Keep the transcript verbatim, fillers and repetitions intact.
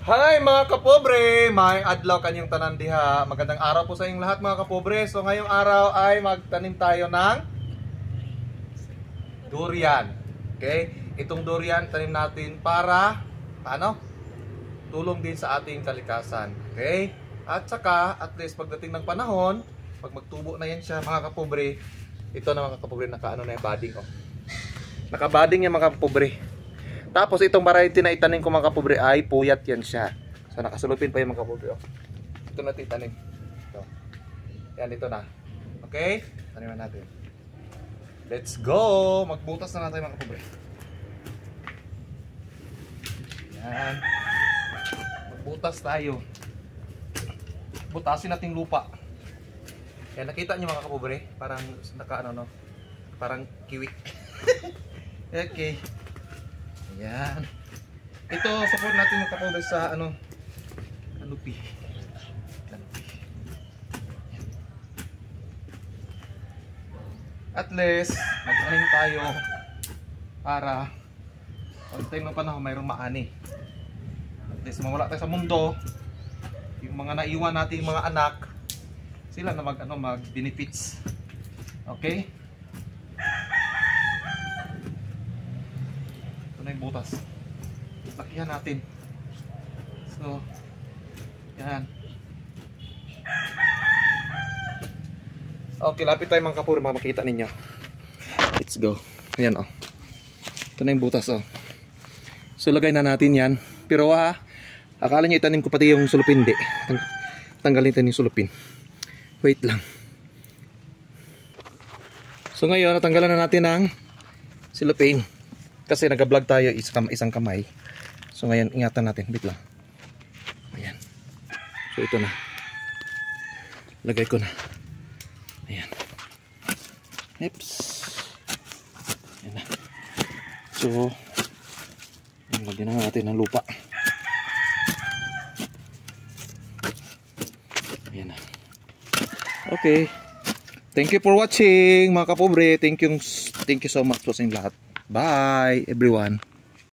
Hi mga kapobre! May adlaw kanyang tanan diha. Magandang araw po sa inyong lahat mga kapobre. So ngayong araw ay magtanim tayo ng durian. Okay? Itong durian tanim natin para ano? Tulong din sa ating kalikasan. Okay? At saka at least pagdating ng panahon, pag magtubo na yan siya mga kapobre, ito na mga kapobre, naka ano na yung budding oh. Naka-budding yan mga kapobre. Tapos itong variety na itanim ko mga kapobre ay puyat yan siya. So nakasulupin pa yung mga kapobre oh. Ito natin itanim. Ito. Yan, ito na. Okay? Taniman natin. Let's go! Magbutas na natin mga kapobre. Yan. Magbutas tayo. Butasin natin lupa. Yan, nakita nyo mga kapobre? Parang naka ano no? Parang kiwi. Okay. Yan. Ito support natin yung kapobre sa ano? Kanupi. Kanupi. At least mag-anim tayo para pag tayo ng panahon mayroong maani. At least mawala tayo sa mundo. Yung mga naiwan natin mga anak, sila na mag ano mag benefits. Okay? Yung butas. Lakihan natin. So, yan. Okay, lapit tayo mga kapuri, makikita ninyo. Let's go. Ayan oh. Ito na yung butas oh. So, lagay na natin yan. Pero ah, akala nyo itanim ko pati yung sulupin. Hindi. Tang tanggalin tayo yung sulupin. Wait lang. So, ngayon, natanggalan na natin ang sulupin. Kasi nag-vlog tayo isang, isang kamay. So ngayon ingatan natin. Bit lang. Ayan. So ito na. Lagay ko na. Ayan. Oops. Ayan na. So lagyan na natin ng lupa. Ayan na. Okay. Thank you for watching mga kapobre. Thank you, thank you so much po sa inyong lahat. Bye everyone.